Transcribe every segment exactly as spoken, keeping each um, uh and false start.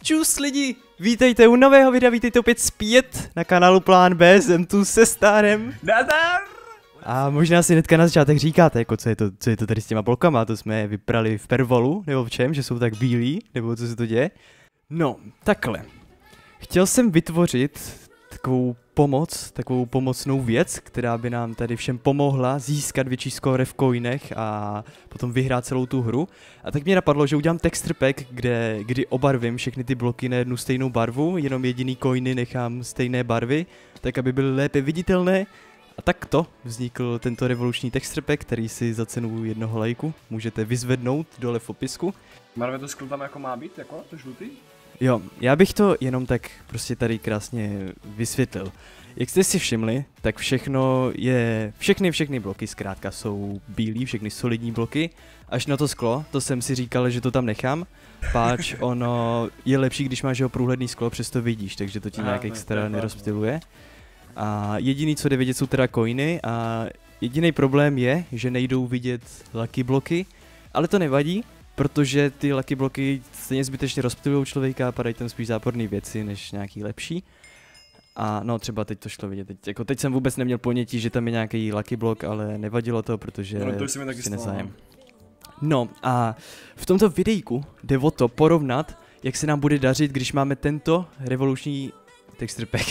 Čus lidi, vítejte u nového videa, vítejte opět zpět na kanálu Plán B, jsem tu se Starem. Nazdar! A možná si hnedka na začátek říkáte, jako co je to, co je to tady s těma blokama, to jsme vyprali v Pervolu, nebo v čem, že jsou tak bílí, nebo co se to děje. No, takhle. Chtěl jsem vytvořit takovou pomoc, takovou pomocnou věc, která by nám tady všem pomohla získat větší skóre v coinech a potom vyhrát celou tu hru. A tak mě napadlo, že udělám texture pack, kde, kdy obarvím všechny ty bloky na jednu stejnou barvu, jenom jediný coiny nechám stejné barvy, tak aby byly lépe viditelné. A takto vznikl tento revoluční texture pack, který si za cenu jednoho lajku můžete vyzvednout dole v popisku. Marve, to skl tam jako má být, jako to žlutý? Jo, já bych to jenom tak prostě tady krásně vysvětlil. Jak jste si všimli, tak všechno je, všechny všechny bloky zkrátka jsou bílí, všechny solidní bloky. Až na to sklo, to jsem si říkal, že to tam nechám, páč ono je lepší, když máš jeho průhledný sklo, přesto vidíš, takže to ti nějak extra nerozptyluje. A jediný, co jde vidět, jsou teda coiny a jediný problém je, že nejdou vidět lucky bloky, ale to nevadí. Protože ty lucky bloky stejně zbytečně rozptylují člověka a padají tam spíš záporné věci než nějaký lepší. A no třeba teď to šlo vidět, teď, jako teď jsem vůbec neměl ponětí, že tam je nějaký lucky block, ale nevadilo to, protože no, to si taky nezájem. No a v tomto videjku jde o to porovnat, jak se nám bude dařit, když máme tento revoluční texture pack.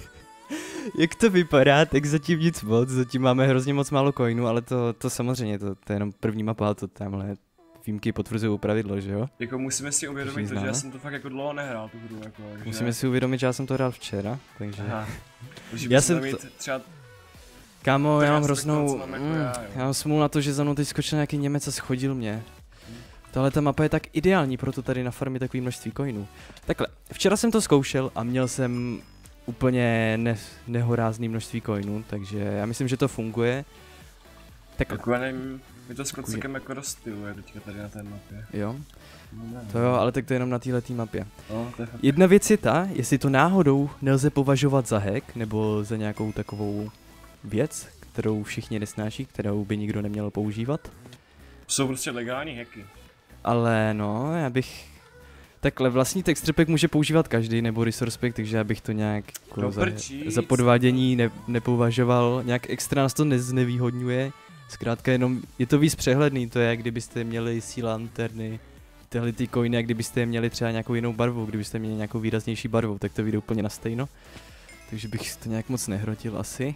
Jak to vypadá, tak zatím nic moc, zatím máme hrozně moc málo coinů, ale to, to samozřejmě, to, to je jenom první mapa, to tamhle výjimky potvrzují pravidlo, že jo? Jako musíme si uvědomit to, že já jsem to fakt jako dlouho nehrál tu hru, jako, že... Musíme si uvědomit, že já jsem to hrál včera, takže... Aha. Já jsem to... třeba... Kámo, já mám hroznou... Mám jako mm, já, já mám smůlu na to, že za mnou teď skočil nějaký Němec a schodil mě. Hmm. Tahle ta mapa je tak ideální, proto tady na farmě takové množství coinů. Takhle, včera jsem to zkoušel a měl jsem úplně ne nehorázný množství coinů, takže já myslím, že to funguje. Takhle. Jako já nevím... My to s klocekem jako rozstyluje teďka tady na té mapě. Jo? No, to jo, ale tak to je jenom na této mapě. No, to je fakt. Jedna věc je ta, jestli to náhodou nelze považovat za hack, nebo za nějakou takovou věc, kterou všichni nesnáší, kterou by nikdo neměl používat. Jsou prostě legální hacky. Ale no, já bych... Takhle vlastní texture pack může používat každý, nebo resource pack, takže já bych to nějak jako no, za, za podvádění ne, nepovažoval, nějak extra nás to neznevýhodňuje. Zkrátka jenom, je to víc přehledný, to je jak kdybyste měli Sea Lanterny, tyhle ty coiny, jak kdybyste měli třeba nějakou jinou barvu, kdybyste měli nějakou výraznější barvu, tak to vyjde úplně na stejno. Takže bych to nějak moc nehrotil asi.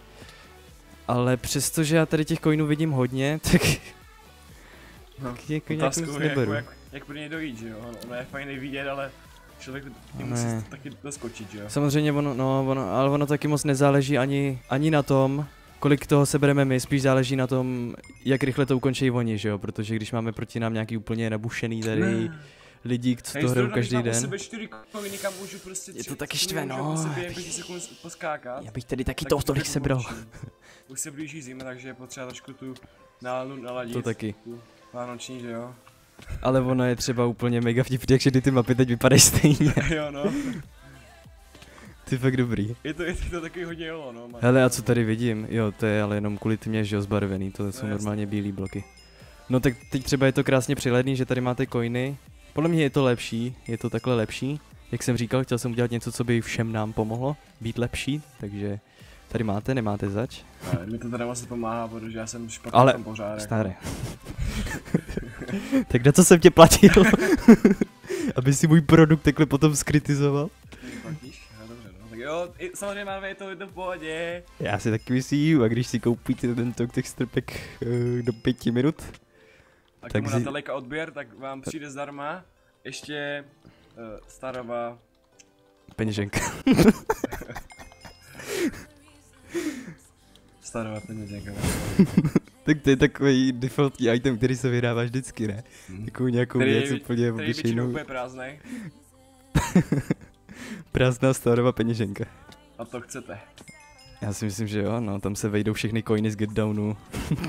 Ale přestože já tady těch coinů vidím hodně, tak... No, tak jako otázkou nějak moc je neberu. jako, jak, jak pro něj dojít, že jo? Ono je fajn vidět, ale člověk musí taky doskočit, že jo? Samozřejmě ono, no, ono, ale ono taky moc nezáleží ani, ani na tom, kolik toho sebereme my, spíš záleží na tom, jak rychle to ukončí oni, že jo, protože když máme proti nám nějaký úplně nabušený tady ne. lidi, co to hrajou každý den. Sebe čtyři coiny, kam můžu prostě je to taky štve, no. Poskákat, já bych tady taky toho tolik sebral. Už se blíží zima, takže je potřeba trošku tu náladu naladit. To taky. Vánoční, že jo. Ale ono je třeba úplně mega vtipný, jak všechny ty mapy teď vypadají stejně. Jo no. Ty fakt dobrý. Je to, je to takový hodně jelo, no. Hele, a co tady vidím? Jo, to je ale jenom kvůli tmě, že jo, zbarvený, to jsou no, normálně bílý bloky. No tak teď třeba je to krásně přihledný, že tady máte coiny. Podle mě je to lepší, je to takhle lepší. Jak jsem říkal, chtěl jsem udělat něco, co by všem nám pomohlo být lepší, takže tady máte, nemáte zač. Ne, mi to teda vlastně pomáhá, protože já jsem špatný ale v tom pořádek. Staré. Tak na co jsem tě platil? Aby si můj produkt takhle potom skritizoval? Jo, samozřejmě máme to v pohodě. Já si taky myslím, a když si koupíte tento texture pack uh, do pěti minut, a tak si... dáte odběr, tak vám přijde zdarma ještě uh, Starova peněženka. Starova peněženka. Tak to je takový defaultní item, který se vyhrává vždycky, ne? Hmm. Takovou nějakou který věc úplně obyčejnou. Který je úplně prázdnej. Prázdná Starova peněženka. A to chcete? Já si myslím, že jo, no, tam se vejdou všechny coiny z Getdownu.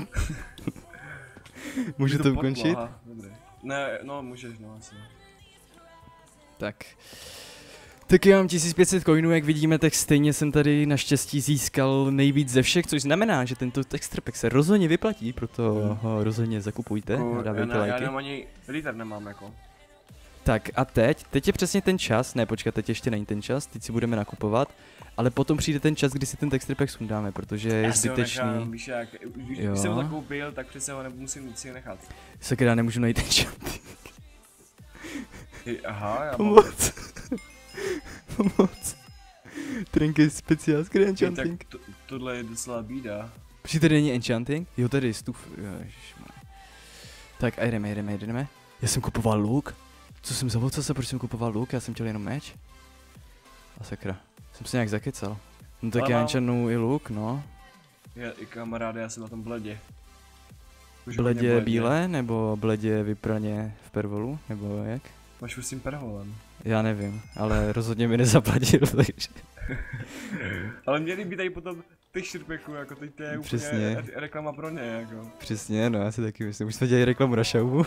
Můžu to, to ukončit? Aha, dobrý. Ne, no můžeš, no asi. Tak. Tak já mám tisíc pět set coinů, jak vidíme, tak stejně jsem tady naštěstí získal nejvíc ze všech, což znamená, že tento texture pack se rozhodně vyplatí, proto ho rozhodně zakupujte, Kur, dávejte já, lajky. Já nemám ani liter nemám jako. Tak a teď, teď je přesně ten čas, ne počkat, teď ještě není ten čas, teď si budeme nakupovat, ale potom přijde ten čas, kdy si ten texture pack sundáme, protože je Já zbytečný. si ho nechám, víš jak, když Jo. jsem ho zakoupil, tak přece ho nemusím si nechat. Sakra, nemůžu najít enchanting. Ty, aha, já mám... Pomoc. Pomoc. Trinky speciál, skry Hej, tak enchanting. to, tohle je docela bída. Počkej, tady není enchanting? Jo, tady je stuf. Ježišmarja. Tak a jdeme, jdeme, jdeme. Já jsem kupoval luk. Co jsem zavolcal se, proč jsem kupoval luk? Já jsem chtěl jenom meč. A sakra. Jsem se nějak zakecal. No tak Ale já mám- enchantnu i luk, no. Já, i kamaráde, já jsem na tom bledě. Už hodně Bledě bílé, nebo bledě vypraně v pervolu, nebo jak? Máš už s tím perholem. Já nevím, ale rozhodně mi nezaplatil, takže... Ale měli by tady potom ty širpeku, jako teď to je Přesně. úplně re- reklama pro ně, jako. Přesně, no já si taky myslím, už jsme dělali reklamu na šaubu.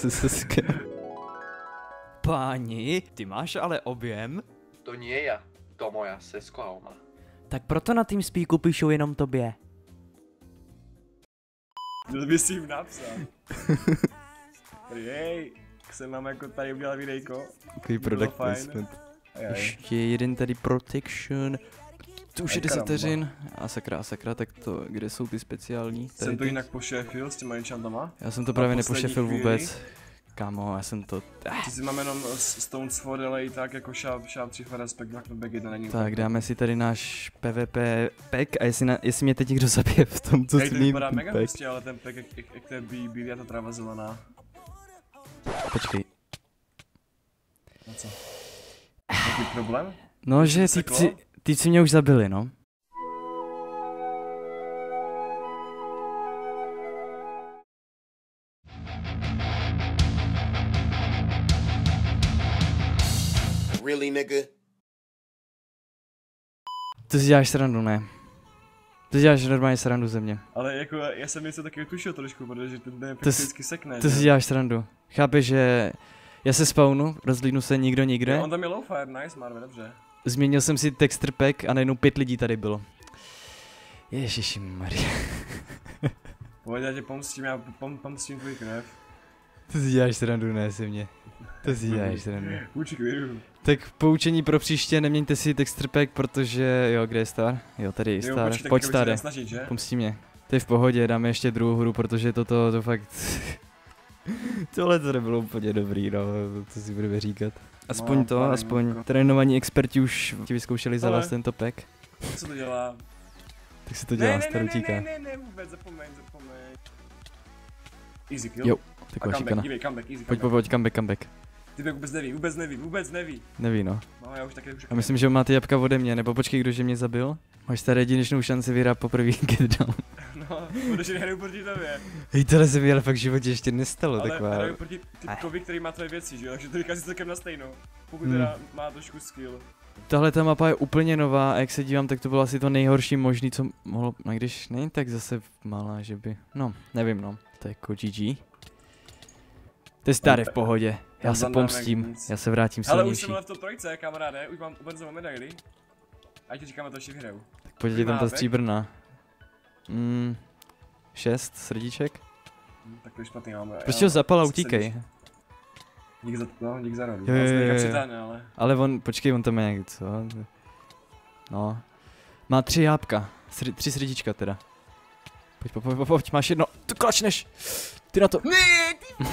Páni, ty máš ale objem? To nie ja, to moja sesko Alma. Tak proto na TeamSpeaku píšou jenom tobě. Měl by si jim napsat. Jej, se mám jako tady udělat videjko. Takový Bylo product fajn. placement. Ajaj. Ještě jeden tady protection. To už Aj je deset karamba. vteřin. A sakra, a sakra, tak to, kde jsou ty speciální? Tady Jsem to ty? jinak pošefil s těma enchantama. Já jsem to na právě poslední nepošefil chvíli. vůbec. Kámo, já jsem to... Ty si mám jenom s- Stone Sword, ale i tak jako Sharp, Sharp tři Respect, tak to back jedna není. Tak dáme si tady náš P V P pack a jestli, na, jestli mě teď někdo zabije v tom, co Hej, s to mým vypadá mega pack. hustě, ale ten pack, jak, jak, jak to je bí, bílý a ta tráva zelená. Počkej. No co? Jaký problém? No, že seklo? týpci, týpci mě už zabili, no. Really, nigga? To si děláš srandu, ne? To si děláš normálně srandu ze mě. Ale jako já jsem něco taky tušil trošku, protože ten den To s- vždycky sekne, To že? si děláš srandu. Chápeš, že já se spawnu, rozlídnu se nikdo nikde, Jo, on tam je low fire, nice, Marve, dobře. změnil jsem si texture pack a najednou pět lidí tady bylo. Ježišimarja. Pojď, já tě pomstím, já pom, pomstím tvůj krev. To si děláš srandu, ne se mě. To si děláš srandu. Vůči klidu. Tak poučení pro příště, neměňte si texture pack, protože, jo, kde je Star? Jo, tady je Jo, Star, počkej, tak pojď to bych se Stare, měl snažit, že? pomstí mě. To je v pohodě, dáme ještě druhou hru, protože toto, to fakt... Tohle to nebylo úplně dobrý, no, co si budeme říkat. Aspoň No, to, pane, aspoň Jirko. trénovaní experti už ti vyzkoušeli za Ale- vás tento pack, Co to dělá? tak si to dělá, ne, ne, Star ne, utíká. ne, ne, ne, vůbec, zapomeň, zapomeň. Easy kill. Jo, A taková comeback, šikana. dívej, comeback, easy Pojď, comeback. pojď, comeback, comeback. Ty vůbec neví, vůbec neví, vůbec neví. Neví, no. No, já už taky už. A myslím, že on má ty jabka ode mě, nebo počkej, kdo že mě zabil? Máš tady jedinečnou šanci vyhrát poprvé get down. No, protože nehraju proti tobě. Hej, tohle se mi ale fakt v životě ještě nestalo, Ale taková... hraju proti typkovi, který má tvoje věci, že jo? Takže to vychází celkem na stejnou. Pokud Hmm. teda má trošku skill. Tahle ta mapa je úplně nová a jak se dívám, tak to bylo asi to nejhorší možný, co mohlo, no když není tak zase malá, že by, no, nevím no, to je jako G G. To je Star v pohodě, já Tam se zandáme pomstím, nic. já se vrátím Ale už silnější. jsem ale v top trojce, kamaráde, už mám ubenzovou medaili. Ať ti říkáme to ještě hraju. Tak pojď tam ta Mávek? stříbrná. Mm, šest srdíček. Hm, tak to je špatný máme. Prostě ho zapal a utíkej. Dík za, no, dík za radu. Jo, jo, On se jo, teďka jo. přitáhne, ale. Ale on, počkej, on tam je jak, co? No. Má tři jábka, Sr- tři srdíčka teda. Pojď, pojď, pojď, pojď, máš jedno, tu klačneš! Ty na to. Ne, ty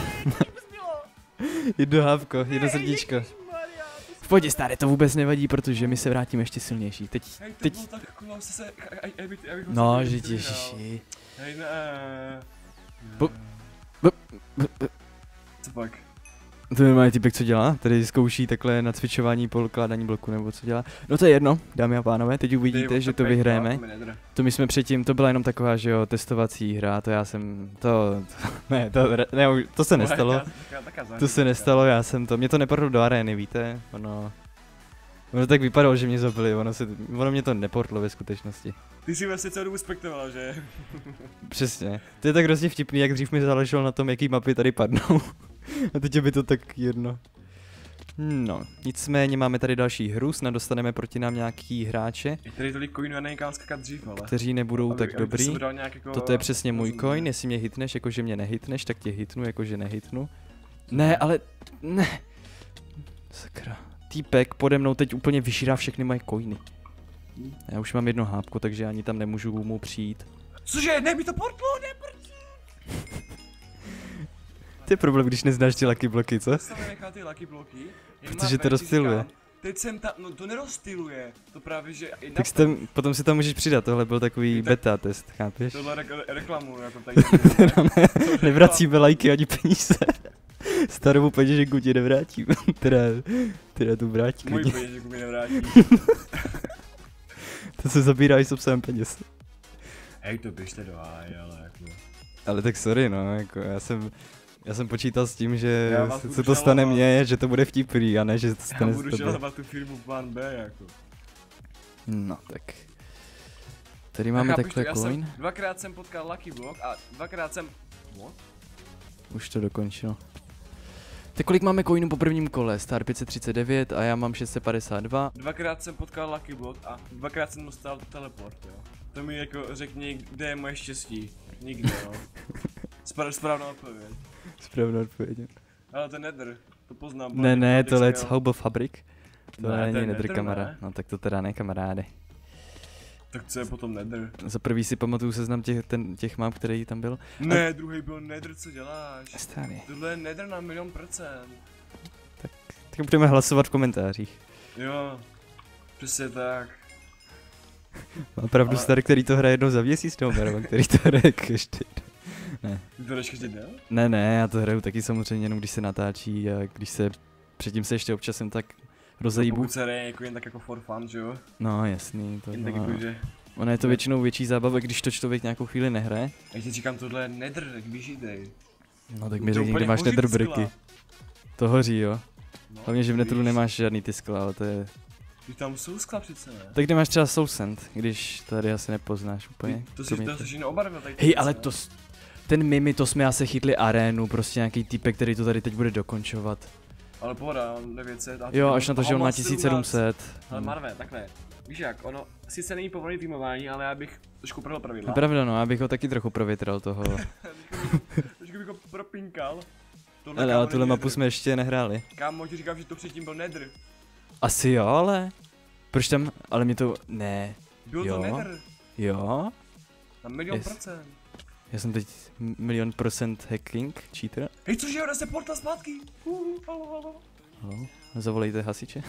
Jedno hávko, jedno srdíčko. V pohodě, Stare, to vůbec nevadí, protože my se vrátíme ještě silnější. Teď, Hej, to teď, bylo tak cool, se se, aj, aj, aj, aj, no, že ježiši. Hej, ne. Bu- bu- bu- bu- Co pak? To je malý typek, co dělá? Tady zkouší takhle na cvičování po kládání bloku, nebo co dělá? No to je jedno, dámy a pánové, teď uvidíte, že to vyhrajeme. To my jsme předtím, to byla jenom taková, že jo, testovací hra, to já jsem, to, to ne, to, ne, už- to se nestalo. To se nestalo, já jsem to, mě to neportlo do arény, víte, ono, ono tak vypadalo, že mě zabili, ono, se, ono mě to neportlo ve skutečnosti. Ty jsi vlastně celou dobu spektoval, že? Přesně, to je tak hrozně vtipný, jak dřív mi záleželo na tom, jaký mapy tady padnou. A teď je by to tak jedno. No, nicméně máme tady další hru, snad dostaneme proti nám nějaký hráče, Je tady tolik coinů a nejkám skakat dřív, ale. kteří nebudou Aby- tak aby dobrý. to sebral nějak jako Toto je přesně můj rozumný. coin, jestli mě hitneš, jakože mě nehitneš, tak tě hitnu, jakože nehitnu. Ne, ale, ne, týpek pode mnou teď úplně vyžírá všechny moje coiny. Já už mám jedno hápko, takže ani tam nemůžu mu přijít. Cože, ne mi to portlo, ne prd. To je problém, když neznáš ty lucky bloky, co? Jsem nechal ty lucky bloky. Protože to rozptyluje. Teď jsem tam, no to nerozptyluje, to právě že... Tak si tam, potom si tam můžeš přidat, tohle byl takový beta test, chápeš? Tohle re reklamu, jako tady. ne, nevracíme lajky ani peníze. Starou peněženku ti nevrátím, teda, teda tu vrátí. Můj peněženku mi nevrátí. To se zabíráš s obsahem peněz. Hej, to běžte do háje, ale jako... Ale tak sorry no, jako já jsem... Já jsem počítal s tím, že se to žalovat. stane mně, že to bude vtipný a ne, že to stane Já budu s tobě. žalovat tu firmu Plán B, jako. No tak. Tady máme takhle já coin. Jsem, dvakrát jsem potkal Lucky Block a dvakrát jsem... What? Už to dokončil. Tak kolik máme coinů po prvním kole? Star pět set třicet devět a já mám šest set padesát dva. Dvakrát jsem potkal Lucky Block a dvakrát jsem dostal teleport, jo. To mi jako řekni, kde je moje štěstí. Nikde, jo. Spra správná odpověď. Správná odpověď. Ale to je Nether, to poznám. Ne, ne, to je Haubo Fabrik. To Ne, není to je Nether, Nether, kamarád. ne? No tak to teda ne, kamaráde. Tak co je potom Nether? Za prvý si pamatuju seznam těch, ten, těch map, který tam byl. Ne, a... druhý byl Nether, co děláš? Stále. Tohle je Nether na milion procent. Tak budeme hlasovat v komentářích. Jo, přesně tak. Má pravdu Ale- Star, který to hraje jednou za měsíc, nebo Mervan, který to hraje každý den. Ne. Ty to jdeš každý den? Ne, ne, já to hraju taky samozřejmě jenom když se natáčí a když se, předtím se ještě občas jsem tak rozejbu. Pokud se hraje jako jen tak jako for fun, že jo? No jasný, to Jen tak no. jako, že... Ono je to většinou větší zábava, když to člověk nějakou chvíli nehraje. Já ti říkám, tohle je Nether, jak běžídej. No tak To mi řekni, úplně kde máš hoří nether ty skla. bricky. To hoří, jo. No, Hlavně, že v netru víš, nemáš žádný ty skla, ale to je... Ty tam jsou skla přece, ne? Tak kde máš třeba Soul Sand, když tady asi nepoznáš úplně. Ty, to si kromě to těch- jsi neobarvil tady. Hej, ale to... s- Ten mimi, to jsme asi chytli arénu, prostě nějaký týpek, který to tady teď bude dokončovat. Ale pohoda, on devět set. a ty Jo, tam- až na to, a že on má má tisíc sedm set. Ale Marve, takhle. Víš jak, ono sice není povolený týmování, ale já bych trošku upravil pravidla. Pravda no, já bych ho taky trochu provětral toho. Trošku bych ho propinkal. Tohle, Ale, kámo, ale tuhle není mapu Nether. jsme ještě nehráli. Kámo, ti říkám, že to předtím byl Nether. Asi jo, ale... Proč tam, ale mě to, ne, Byl Jo. to Nether. jo? Na milion Yes. procent. Já jsem teď m- milion procent hacking, cheater. Hej, cože, ona se porta zpátky. Uhu, halo, halo. Halo? Zavolejte hasiče.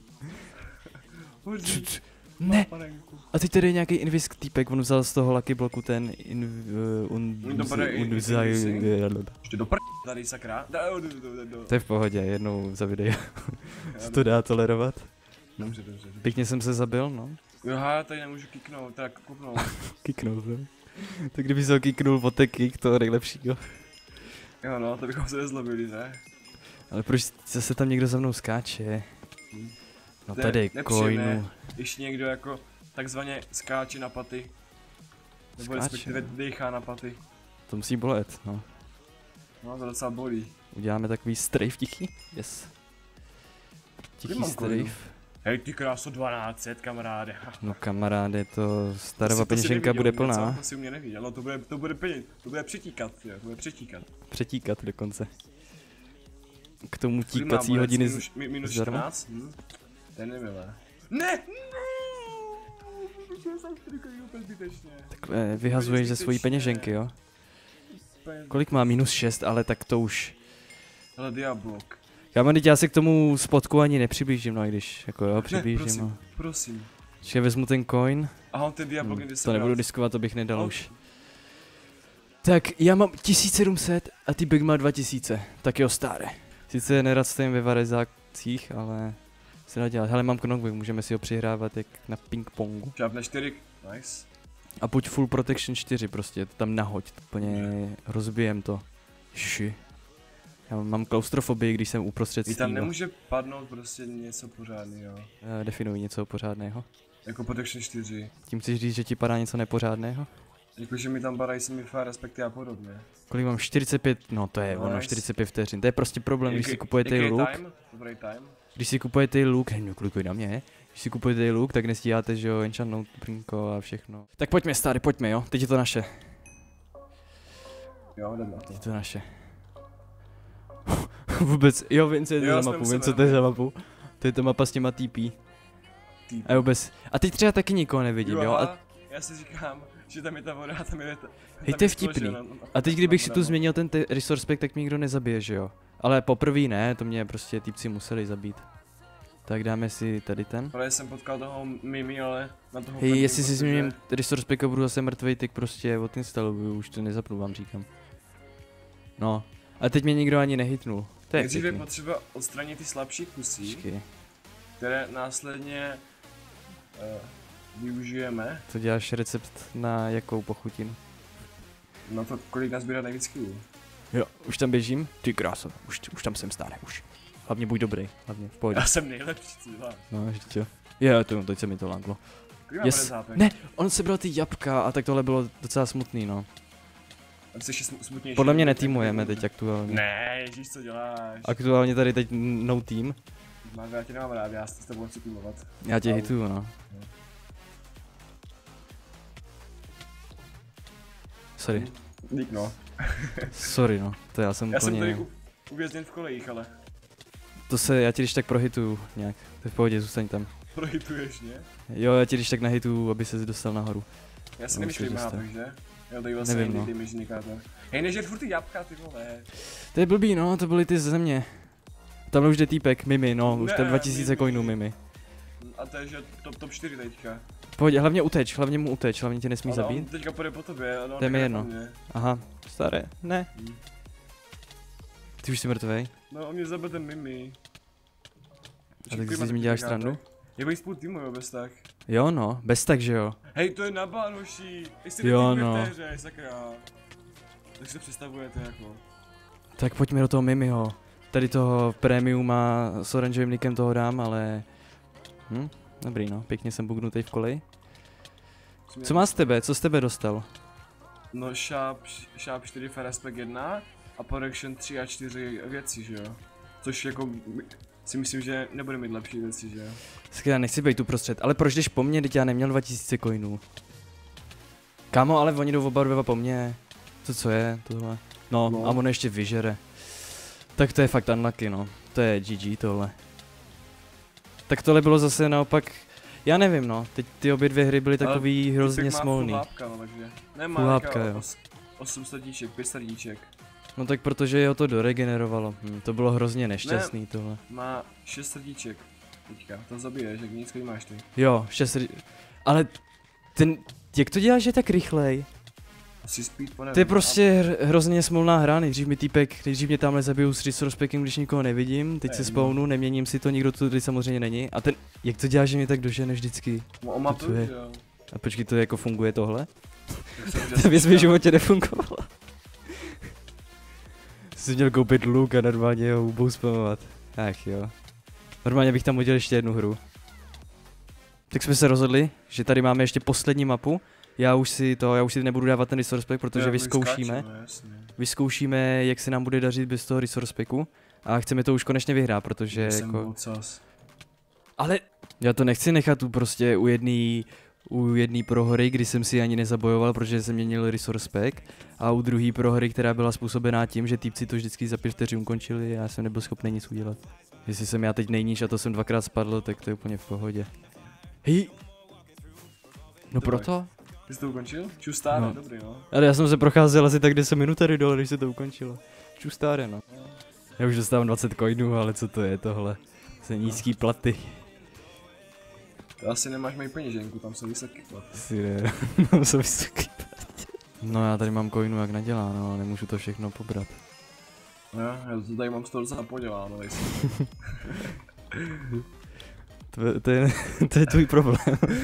Hoří, Ne, panenku. a teď tady je nějaký invisk týpek, on vzal z toho lucky bloku ten in, uh, un, On to bere un, i- un, invising? Ještě do pr... tady sakra. Da, do, do, do, do. To je v pohodě, jednou za video. Já- Se to dá tolerovat. Dobře, dobře. dobře. Pěkně jsem se zabil, no. Jo, já tady nemůžu kiknout, tak kopnout. Kiknout, no. Tak kdyby se ho kiknul o ten kick, to nejlepšího. Jo no, to bychom se nezlobili, ne? Ale proč zase tam někdo za mnou skáče? No To je tady, nepříjemné, coinu. Když někdo jako takzvaně skáče na paty. Nebo Skáče, respektive no. dejchá na paty. To musí bolet, no. No to docela bolí. Uděláme takový strafe tichý? Yes. Tichý mám coinu? strafe. Hej ty kráso, dvanáct set kamaráde. No kamaráde, to stará To si- to si peněženka neviděl, bude něco, plná. To si u mě neviděl, no to bude, to bude peněz, to bude přetíkat, jo, to bude přetíkat. Přetíkat dokonce. K tomu Kolik má tíkací bonus? hodiny minus, z... mi- minus zdarma? čtrnáct? Hm? To je nemilé. Ne! Tak eh, vyhazuješ ze svojí peněženky, jo? Kolik má? Minus šest, ale tak to už... Ale Diablok. Já mám, teď já se k tomu spotku ani nepřiblížím, no i když, jako jo, Ne, přiblížím, prosím, no. prosím. Že vezmu ten coin, Aha, ten Diablok hm, někde se to nebudu vrát. diskovat, to bych nedal Ok. už. Tak já mám tisíc sedm set a ty Big má dva tisíce, tak jo, staré. Sice nerad stojím ve varezácích, ale se dá dělat. Hele, mám knockback, můžeme si ho přihrávat jak na ping-pongu. Šápne čtyři, nice. A pojď full protection čtyři prostě, to tam nahoď, úplně rozbijem to. Ši. Já mám klaustrofobii, když jsem uprostřed I tam stínu. nemůže padnout prostě něco pořádného. Eh, Definuj něco pořádného. Jako Protection čtyři. Tím chceš říct, že ti padá něco nepořádného? Jakože mi tam padají semi-fire respektive a podobně. Kolik mám? čtyřicet pět, no to je No, ono, nice. čtyřicet pět vteřin. To je prostě problém, když si Jaký- kupujete jaký je look. time? Dobrý time. Když si kupujete look, hej, no klikuj na mě, když si kupujete look, tak nestíháte, že jo, enchantnout brinko a všechno. Tak pojďme, starý, pojďme, jo, teď je to naše, Jo, jdem na to. teď je to naše. Vůbec, jo, vím, co je to Jo, za jsme mapu, u vím, co sebe. to je za mapu. To je to mapa s těma T P. A vůbec. A teď třeba taky nikoho nevidím, jo? A... Já si říkám, že tam je ta voda a tam je ta... Hej, to je vtipný. A teď kdybych si tu změnil ten resource pack, tak mě nikdo nezabije, že jo? Ale poprvé ne, to mě prostě týpci museli zabít. Tak dáme si tady ten. Ale jsem potkal toho Mimi, ale na toho... Hej, jestli si změním resource pack a budu zase mrtvej, tak prostě odinstaluju, už to nezapnu, vám říkám. No, a teď mě nikdo ani nehitnul. To je Nejdřív je potřeba odstranit ty slabší kusy, Počkej. které následně uh, využijeme. To děláš recept na jakou pochutinu? Na to, kolik nazbírá nejvíc killů. Jo, už tam běžím? Ty kráso, už, už tam jsem stále, už. Hlavně buď dobrý, hlavně v pohodě. Já jsem nejlepší, co dělám. No, vždyť jo. Jo, to, teď se mi to láglo. Yes. Ne, on sebral ty jabka a tak tohle bylo docela smutný, no. Smutnější. Podle mě netýmujeme teď aktuálně. Ne, ježíš, co děláš? Aktuálně tady teď no team. Mám, já tě nemám rád, já s tebou chci týmovat. Já tě hituju, no. Sorry. Dík, no. Sorry, no. To já jsem Já úplně... jsem tady u, uvězněn v kolejích, ale. To se, já ti když tak prohituju nějak. To je v pohodě, zůstaň tam. Prohituješ, ne? Jo, já ti když tak nahituju, aby ses dostal nahoru. Já si No, nemyslím určitě mápek, že? Jo, tady vlastně Nevím, nejde no. ty myžníkáte. Hej, nežer furt ty jabka, ty vole. To je blbý, no, to byly ty ze země. Tam už jde týpek, Mimi, no, už Ne, to je dva tisíce Mimi. coinů, Mimi. A to je, že top, top čtyři teďka. Pohodě, hlavně uteč, hlavně mu uteč, hlavně tě nesmí Ale on zabít. teďka půjde po tobě, ale on To je mi nechá jedno. po mně. Aha, staré, ne. Hm. Ty už jsi mrtvej. No, on mě zabije ten Mimi. A tak si z mi děláš srandu? Je bych spolu týmu, jo, bez tak. Jo no, bez tak, že jo. Hej, to je na bánoši. Jestli Jo, jo, no. no. Hře, sakra. Tak si to představujete jako. Tak pojďme do toho Mimiho. Tady toho premiuma s oranžovým nickem toho dám, ale... Hm, dobrý no, pěkně jsem bugnutej v koleji. Co má z tebe, co z tebe dostal? No, Sharp, Sharp čtyři Ferrespec jedna a Production tři a čtyři věci, že jo. Což jako si myslím, že nebude mít lepší věci, že jo. Skvěle, nechci být tu prostřed, ale proč jdeš po mně, teď já neměl dva tisíce coinů. Kámo, ale oni jdou oba dva po mně. To co je, tohle. No, No. a on ještě vyžere. Tak to je fakt unlucky, no. To je G G tohle. Tak tohle bylo zase naopak, já nevím no, teď ty obě dvě hry byly takový Ale hrozně typek má smolný. full hápka, no, takže. Ne, má Full hápka, nějaká jo. os, osm srdíček, pět srdíček. No tak protože jeho to doregenerovalo, hm, to bylo hrozně nešťastný ne. tohle. Má šest srdíček. Teďka, to zabiješ, jak nic, kolik máš ty. Jo, šest ri- ale ten, jak to děláš, že tak rychlej? Asi speed, pane. To je prostě hr- hrozně smolná hra, nejdřív mi týpek, nejdřív mě tamhle zabijou s resource packem, když nikoho nevidím, teď Ne, se no. spawnu, neměním si to, nikdo tu tady samozřejmě není. A ten, jak to děláš, že mě tak dožene vždycky? On má to je- plus, jo. A počkej, to jako funguje tohle? Tak jsem, že To věc v jsem- životě nefungovala. Jsi měl koupit luk a normálně ho hubou spamovat. Ach jo. Normálně bych tam udělal ještě jednu hru. Tak jsme se rozhodli, že tady máme ještě poslední mapu. Já už si to, já už si nebudu dávat ten resource pack, protože Jo, vyzkoušíme. vyskáčeme, jasně. Vyzkoušíme, jak se nám bude dařit bez toho resource packu. A chceme to už konečně vyhrát, protože Jsem jako... ocas. Ale já to nechci nechat tu prostě u jedné u jedné prohry, kdy jsem si ani nezabojoval, protože jsem měnil resource pack. A u druhé prohry, která byla způsobená tím, že týpci to vždycky za pět vteřin ukončili a já jsem nebyl schopný nic udělat. Jestli jsem já teď nejníž a to jsem dvakrát spadl, tak to je úplně v pohodě. Hej! No To proto? Ty jsi to ukončil? Čustáre, No. no. Dobrý, no. Ale já jsem se procházel asi tak deset minut tady dole, než se to ukončilo. Čustáre, no. Já už dostávám dvacet coinů, ale co to je tohle? To nízký platy. To asi nemáš moji peněženku, tam jsou vysoký plat. Si ne, mám se vysoký platy. No já tady mám coinů jak naděláno, ale nemůžu to všechno pobrat. No, já to tady mám z toho docela poděláno, nejsem. To, to, je, to je tvůj problém.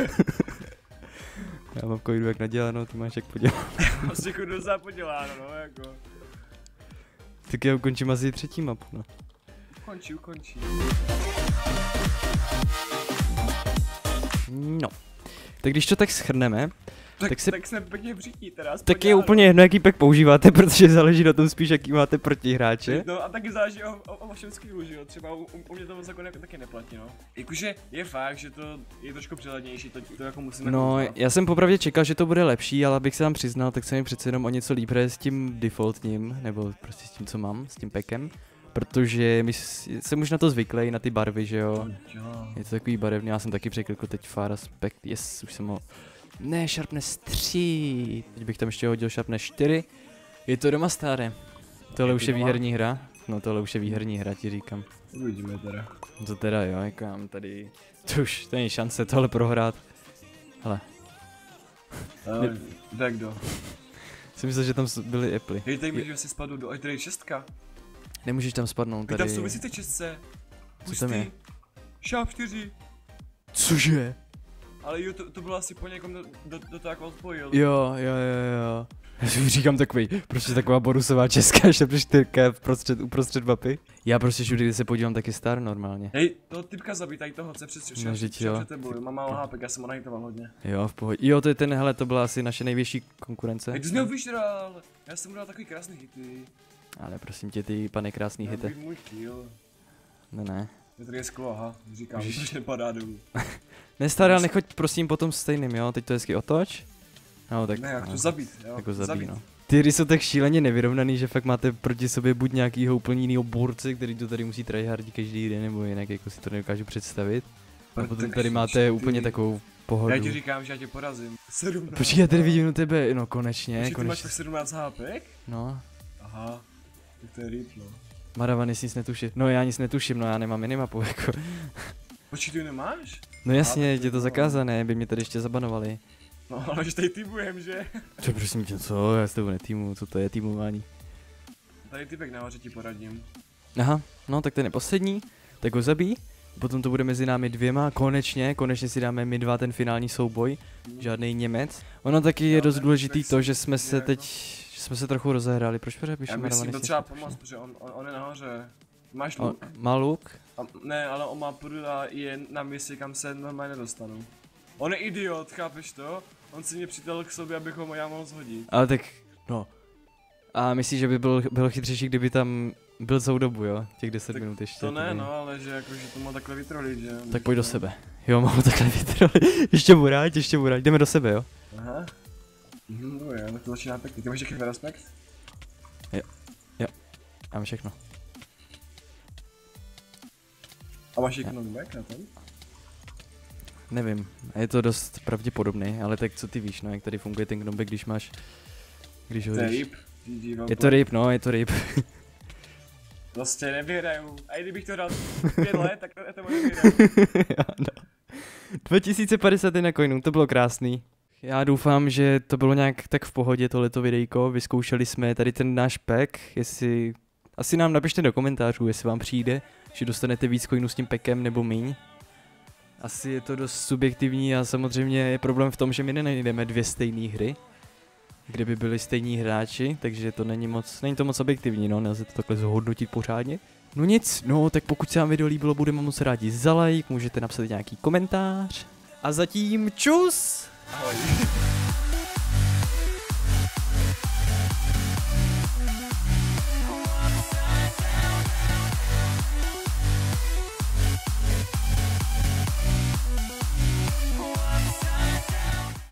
Já mám coinů jak naděláno, ty máš jak poděláno. Prostě jako docela poděláno, no, jako. Tak já ukončím asi třetí mapu, no. Ukončí, ukončí. No. Tak když to tak shrneme, Tak, Tak si- tak jsme pěkně vřítí teda. aspoň tak je já, no. úplně jedno, jaký pack používáte, protože záleží na tom spíš, jaký máte protihráče. No a taky záleží o, o, o vašem skillu, že jo, třeba u, u, u mě to moc jako ne, taky neplatí, no. Jakože je fakt, že to je trošku přehlednější, to, to jako musíme No, koupit. já jsem popravdě čekal, že to bude lepší, ale abych se tam přiznal, tak se mi přece jenom o něco líp hraje s tím defaultním, nebo prostě s tím, co mám, s tím packem. protože my s- jsem už na to zvyklý, na ty barvy, že jo. Jo. Je to takový barevný, já jsem taky překlikl teď Far Aspect, yes, už jsem ho... Ne, Sharpness tři, teď bych tam ještě hodil Sharpness čtyři. Je to doma staré. Tohle Je už to je doma? výherní hra. No tohle už je výherní hra, ti říkám. Uvidíme teda. To teda jo, jako já mám tady... To už, to není šance tohle prohrát. Hele, Ale jde kdo. jsem myslel, že tam s- byly Apple. Hej, tady mi, že si spadl do až tady šestka. Nemůžeš tam spadnout Hej, tady. tam jsou vysíte čestce. Co tam je? Sharp čtyři. Cože? Ale jo, to, to bylo asi po někom, do, do, do toho jako odpojil. Jo, jo, jo, jo. Já si říkám takový, prostě taková borusová česká ještě čtyřka uprostřed, uprostřed mapy. Já prostě všude, kde se podívám, taky star normálně. Hej, toho typka zabij, tady toho, co je přes No, vždyť jo. před tebou, mám málo hápek, já jsem ho nahitoval hodně. Jo, v pohodě. Jo, to je ten, hele, to byla asi naše největší konkurence. Hej, ty jsi mě ho vyžral, já jsem mu dal takový krásný hity. Ale prosím tě, ty pane krásný Já hite. bych můj kill. Ne, ne. Je tady je sklo, aha, říkám, Ježiš. že nepadá dolů. Ne, star, ale nechoď prosím potom stejným, jo, teď to hezky otoč. No, tak, Ne, jak no, to zabít, jo. jako zabí, zabít. no. Ty hry jsou tak šíleně nevyrovnaný, že fakt máte proti sobě buď nějakýho úplně jinýho borce, který to tady musí tryhardit každý den, nebo jinak jako si to nedokážu představit. A potom Tak tady máte ty- úplně takovou pohodu. Já ti říkám, že já tě porazím. sedmnáct. Počkej, já tady vidím na tebe, no konečně, Počkej, ty máš konečně. tak sedmnáct hápek? No, Aha, tak to je rip, no. Maravan, jestli nic netuším. No já nic netuším, no já nemám minimapu, jako. Počkej, ty nemáš? No jasně, tak je to jo. zakázané, by mě tady ještě zabanovali. No, ale že tady týmujem, že? Co prosím tě, co? Já s tebou netýmu, co to je týmování? Tady typek nahoře ti poradím. Aha, no tak ten je poslední, tak ho zabij. Potom to bude mezi námi dvěma, konečně, konečně si dáme my dva ten finální souboj, žádný Němec. Ono taky je Jo, dost ten důležitý Němec to, že jsme se jako- teď, že jsme se trochu rozehráli, proč Já píše bych si Maravan, byl jestli třeba něco pomoct, píše? protože on, on, on je nahoře. Máš On luk? má luk? A, ne, ale on má prd a je na misi, kam se normálně nedostanu. On je idiot, chápeš to? On si mě přitel k sobě, abych ho já mohl zhodit. Ale tak, no. A myslíš, že by byl, byl chytřejší, kdyby tam byl celou dobu, jo? Těch deset Tak minut ještě. To ne, tady. no, ale že jako, že to má takhle vytrolit, že? Tak pojď do sebe. Jo, mám ho takhle vytrolit. Ještě buráť, ještě buráť. Jdeme do sebe, jo? Aha. Mhm, no jo, tak to začíná pěkně. Ty máš jaký respekt? Já mám všechno. A máš jaký knockback na tom? Nevím, je to dost pravděpodobný, ale tak co ty víš, no, jak tady funguje ten knockback, když máš, když ho To je jdeš- rip. G G, Je to rip, no, je to rip. Prostě nevyhraju. A i kdybych to dal pět let, tak to, to nevyhraju. Ano. dva tisíce padesát jedna coinů, to bylo krásný. Já doufám, že to bylo nějak tak v pohodě tohleto videjko, vyzkoušeli jsme tady ten náš pack, jestli... Asi nám napište do komentářů, jestli vám přijde, že dostanete víc coinů s tím packem nebo míň. Asi je to dost subjektivní a samozřejmě je problém v tom, že my nenajdeme dvě stejné hry, kde by byli stejní hráči, takže to není moc, není to moc objektivní, no, nelze to takhle zhodnotit pořádně. No nic, no, tak pokud se vám video líbilo, budeme moc rádi za like, můžete napsat nějaký komentář. A zatím čus! Ahoj.